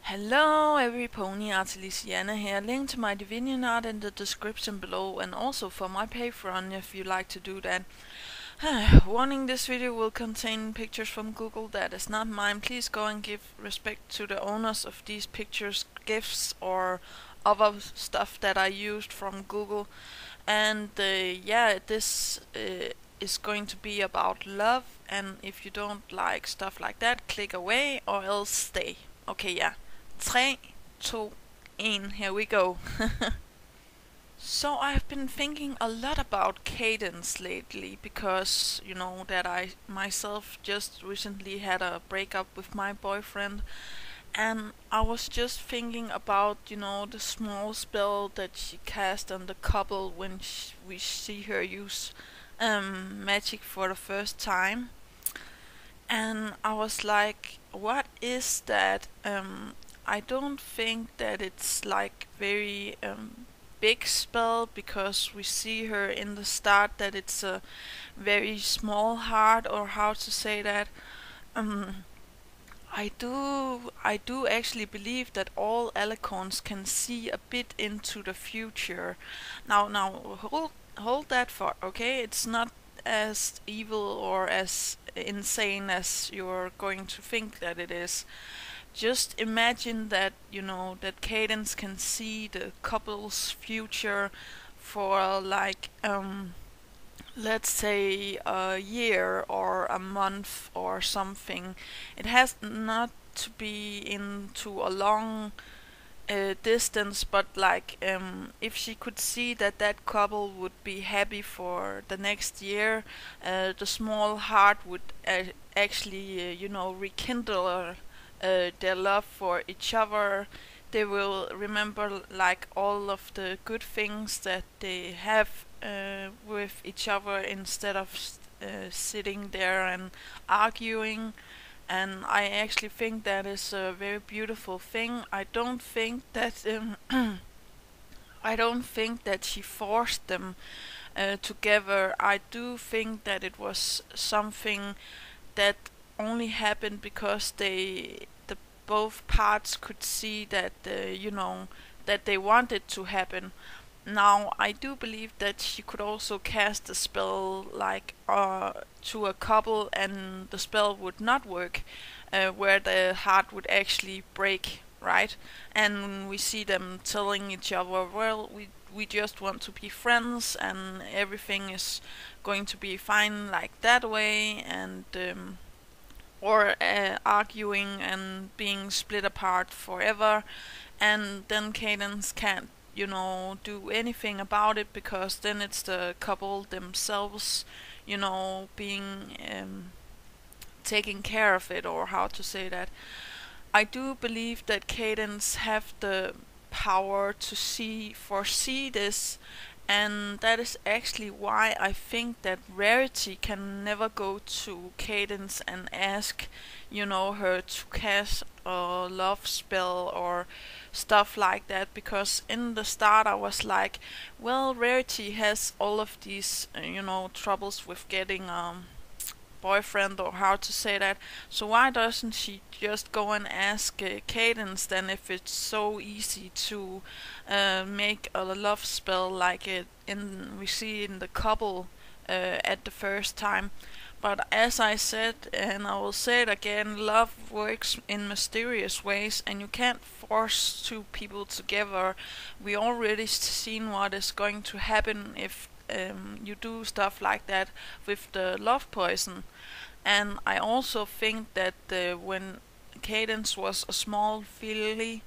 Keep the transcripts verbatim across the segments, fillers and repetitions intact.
Hello every pony, Artelisiana here. Link to my DeviantArt in the description below, and also for my Patreon if you like to do that. Warning, this video will contain pictures from Google that is not mine. Please go and give respect to the owners of these pictures, gifts or other stuff that I used from Google. And uh, yeah, this uh, is going to be about love, and if you don't like stuff like that, click away or else stay. Okay, yeah. three, two, one, here we go. So I've been thinking a lot about cadence lately because, you know, that I myself just recently had a breakup with my boyfriend, and I was just thinking about, you know, the small spell that she cast on the couple when sh we see her use um, magic for the first time. And I was like, what is that? Um, I don't think that it's like very um, big spell, because we see her in the start that it's a very small heart, or how to say that. Um, I do I do actually believe that all alicorns can see a bit into the future. Now now hold hold that thought, okay? It's not as evil or as insane as you're going to think that it is. Just imagine that, you know, that Cadence can see the couple's future for like um let's say a year or a month or something. It has not to be into a long uh, distance, but like um, if she could see that that couple would be happy for the next year, uh, the small heart would uh, actually, uh, you know, rekindle uh, their love for each other. They will remember like all of the good things that they have uh, with each other, instead of uh, sitting there and arguing. And I actually think that is a very beautiful thing. I don't think that um, I don't think that she forced them uh, together. I do think that it was something that only happened because they the both parts could see that uh, you know, that they wanted to happen. Now, I do believe that she could also cast a spell like uh, to a couple, and the spell would not work, uh, where the heart would actually break, right? And we see them telling each other, well, we we just want to be friends, and everything is going to be fine like that way, and um, or uh, arguing and being split apart forever, and then Cadence can't, you know, do anything about it, because then it's the couple themselves, you know, being um, taking care of it, or how to say that. I do believe that Cadence have the power to see foresee this, and that is actually why I think that Rarity can never go to Cadence and ask, you know, her to cast a love spell or stuff like that, because in the start I was like, well, Rarity has all of these, uh, you know, troubles with getting um boyfriend, or how to say that. So why doesn't she just go and ask uh, Cadence then, if it's so easy to uh, make a love spell like it in we see in the couple uh, at the first time. But as I said, and I will say it again, love works in mysterious ways, and you can't force two people together. We already seen what is going to happen if um, you do stuff like that with the love poison. And I also think that uh, when Cadence was a small filly,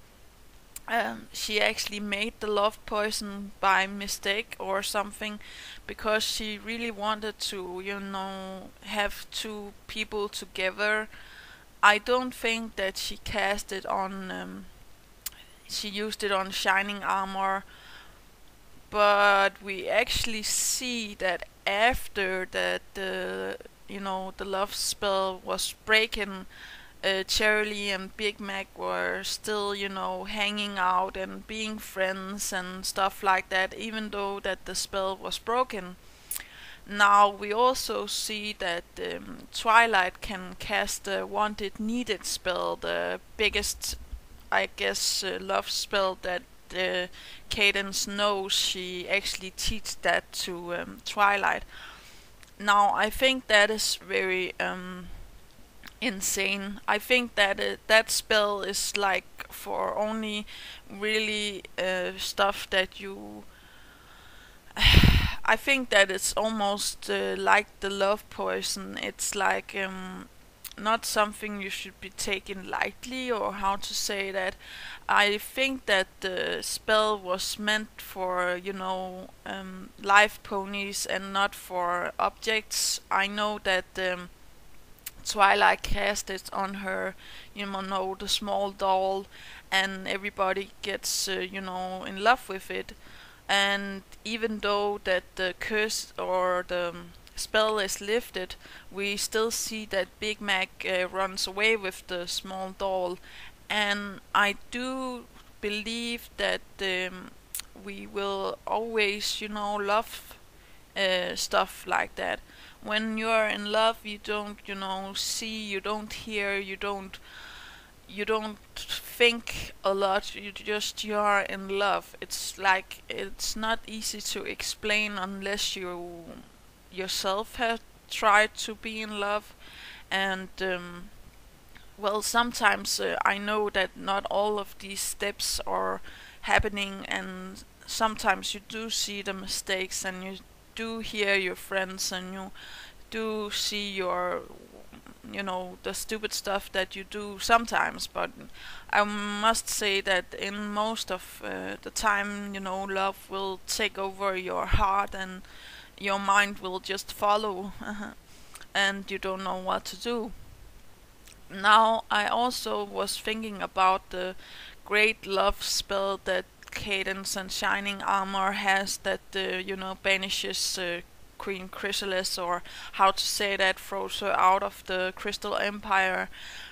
um, she actually made the love poison by mistake or something, because she really wanted to, you know, have two people together. I don't think that she cast it on, um, she used it on Shining Armor, but we actually see that after that the, you know, the love spell was breaking, uh, Cherry and Big Mac were still, you know, hanging out and being friends and stuff like that, even though that the spell was broken. Now we also see that um, Twilight can cast the wanted needed spell, the biggest I guess, uh, love spell that uh, Cadance knows she actually teach that to um, Twilight. Now, I think that is very um, insane. I think that uh, that spell is like for only really uh, stuff that you. I think that it's almost uh, like the love poison. It's like um, not something you should be taken lightly, or how to say that. I think that the spell was meant for, you know, um, live ponies and not for objects. I know that um, Twilight cast it on her, you know, the small doll, and everybody gets, uh, you know, in love with it. And even though that the curse or the um, spell is lifted, we still see that Big Mac uh, runs away with the small doll, and I do believe that um, we will always, you know, love uh, stuff like that. When you're in love, you don't, you know, see, you don't hear, you don't you don't think a lot, you just you're in love. It's like it's not easy to explain unless you yourself have tried to be in love. And um, well, sometimes uh, I know that not all of these steps are happening, and sometimes you do see the mistakes, and you do hear your friends, and you do see your, you know, the stupid stuff that you do sometimes. But I must say that in most of uh, the time, you know, love will take over your heart, and your mind will just follow and you don't know what to do. Now, I also was thinking about the great love spell that Cadance and Shining Armor has, that uh, you know, banishes uh, Queen Chrysalis, or how to say that, throws her out of the Crystal Empire.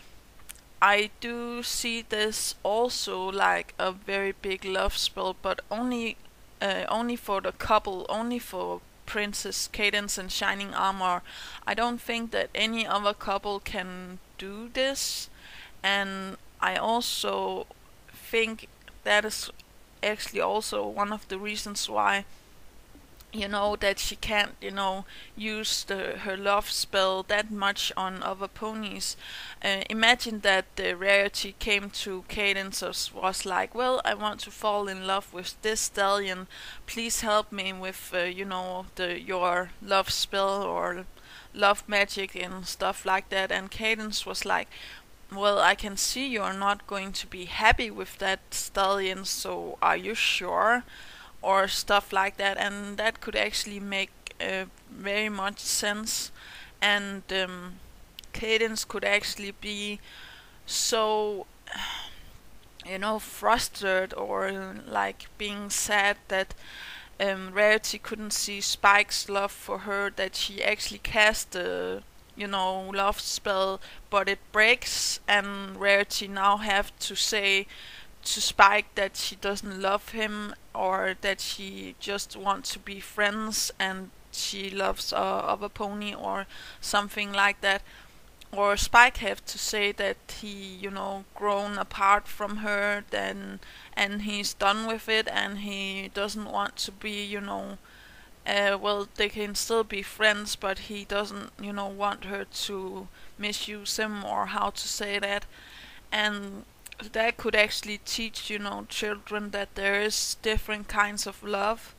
I do see this also like a very big love spell, but only uh, only for the couple, only for Princess Cadance and Shining Armor. I don't think that any other couple can do this, and I also think that is actually also one of the reasons why, you know, that she can't, you know, use the, her love spell that much on other ponies. Uh, imagine that the Rarity came to Cadance, was, was like, well, I want to fall in love with this stallion. Please help me with, uh, you know, the your love spell or love magic and stuff like that. And Cadance was like, well, I can see you're not going to be happy with that stallion, so are you sure? Or stuff like that, and that could actually make uh, very much sense. And um, Cadance could actually be so, you know, frustrated, or uh, like being sad that um, Rarity couldn't see Spike's love for her, that she actually cast the, you know, love spell, but it breaks, and Rarity now have to say to Spike that she doesn't love him, or that she just wants to be friends and she loves uh, other pony, or something like that. Or Spike have to say that he, you know, grown apart from her, then, and he's done with it, and he doesn't want to be, you know, uh, well, they can still be friends, but he doesn't, you know, want her to misuse him, or how to say that. And that could actually teach, you know, children that there is different kinds of love.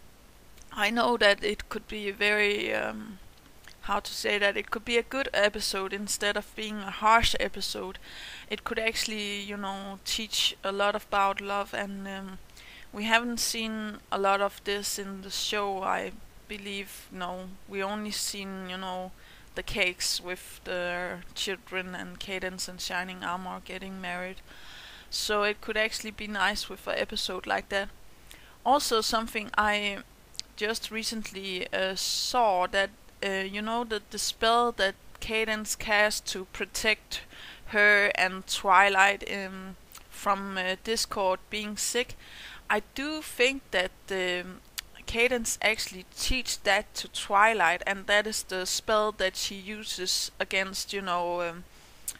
I know that it could be a very, um, how to say that, it could be a good episode instead of being a harsh episode. It could actually, you know, teach a lot about love, and um, we haven't seen a lot of this in the show, I believe. No, we only seen, you know, the cakes with the children and Cadance and Shining Armor getting married. So it could actually be nice with an episode like that. Also, something I just recently uh, saw, that uh, you know, that the spell that Cadance cast to protect her and Twilight in, from uh, Discord being sick. I do think that um, Cadance actually teach that to Twilight, and that is the spell that she uses against, you know, um,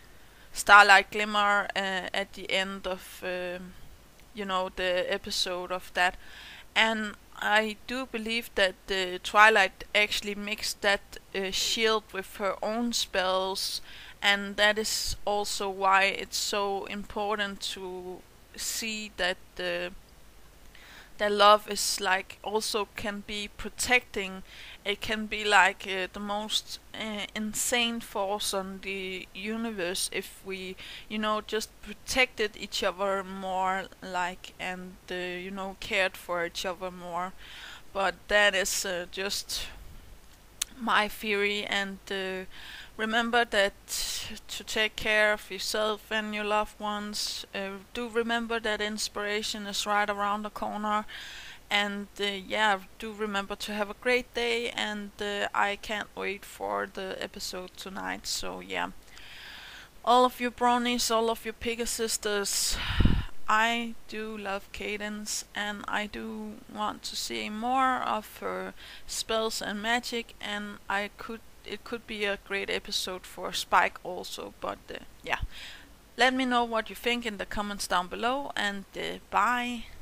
starlight glimmer uh, at the end of uh, you know the episode of that. And I do believe that the Twilight actually mixed that uh, shield with her own spells, and that is also why it's so important to see that the that love is like also can be protecting. It can be like uh, the most uh, insane force on the universe if we, you know, just protected each other more, like, and uh, you know, cared for each other more. But that is uh, just my theory, and uh, remember that to take care of yourself and your loved ones. Uh, do remember that inspiration is right around the corner, and uh, yeah, do remember to have a great day, and uh, I can't wait for the episode tonight. So yeah, all of you bronies, all of you Pegasisters, I do love Cadance, and I do want to see more of her spells and magic, and I could it could be a great episode for Spike also. But uh, yeah, let me know what you think in the comments down below, and uh, bye.